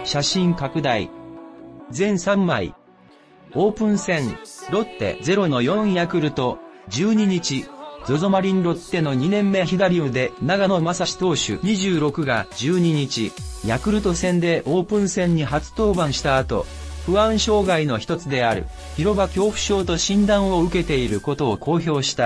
写真拡大。全3枚。オープン戦、ロッテ 0-4 ヤクルト、12日、ZOZO マリンロッテの2年目左腕、長野正史投手26が12日、ヤクルト戦でオープン戦に初登板した後、不安障害の一つである、広場恐怖症と診断を受けていることを公表した。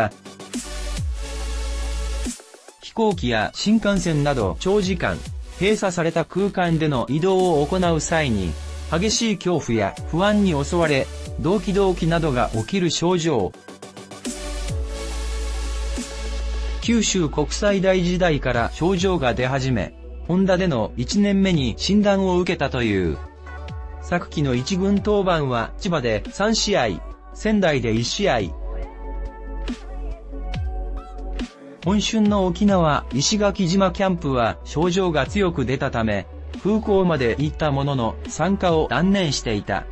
飛行機や新幹線など長時間、閉鎖された空間での移動を行う際に、激しい恐怖や不安に襲われ、動悸などが起きる症状。九州国際大時代から症状が出始め、ホンダでの1年目に診断を受けたという。昨季の1軍登板は千葉で3試合、仙台で1試合。今春の沖縄石垣島キャンプは症状が強く出たため、空港まで行ったものの参加を断念していた。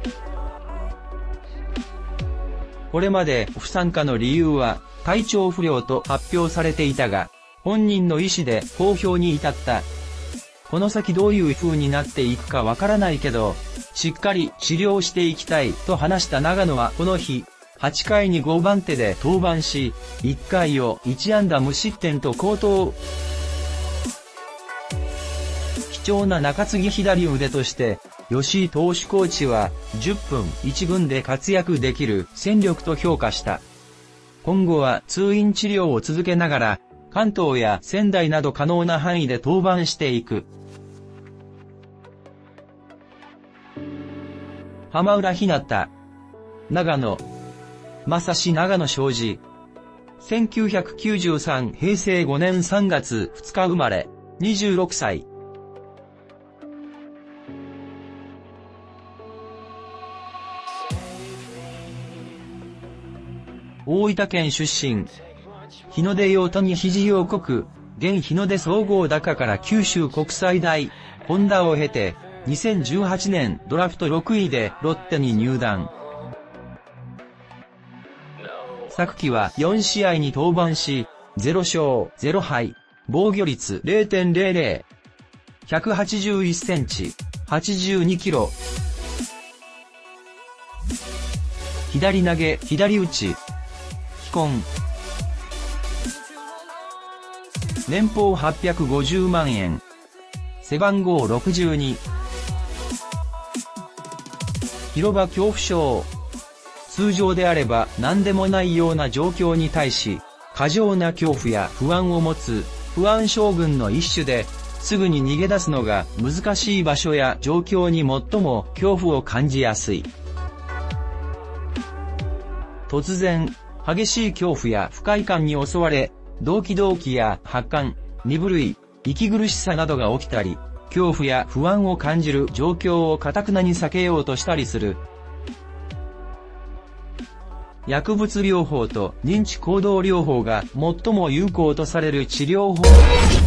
これまで不参加の理由は体調不良と発表されていたが、本人の意思で公表に至った。この先どういう風になっていくかわからないけど、しっかり治療していきたいと話した長野はこの日、8回に5番手で登板し、1回を1安打無失点と好投。貴重な中継ぎ左腕として、吉井投手コーチは10分1軍で活躍できる戦力と評価した。今後は通院治療を続けながら、関東や仙台など可能な範囲で登板していく。浜浦ひなた、長野正史長野昌司、1993平成5年3月2日生まれ、26歳。大分県出身。日の出陽谷肘陽国、現日の出総合高から九州国際大、ホンダを経て、2018年ドラフト6位でロッテに入団。昨季は4試合に登板し、0勝0敗、防御率 0.00。181センチ、82キロ。左投げ、左打ち。既婚。年俸850万円。背番号62。広場恐怖症。通常であれば何でもないような状況に対し、過剰な恐怖や不安を持つ不安症群の一種で、すぐに逃げ出すのが難しい場所や状況に最も恐怖を感じやすい。突然、激しい恐怖や不快感に襲われ、動悸や発汗、身震い、息苦しさなどが起きたり、恐怖や不安を感じる状況を頑なに避けようとしたりする。薬物療法と認知行動療法が最も有効とされる治療法。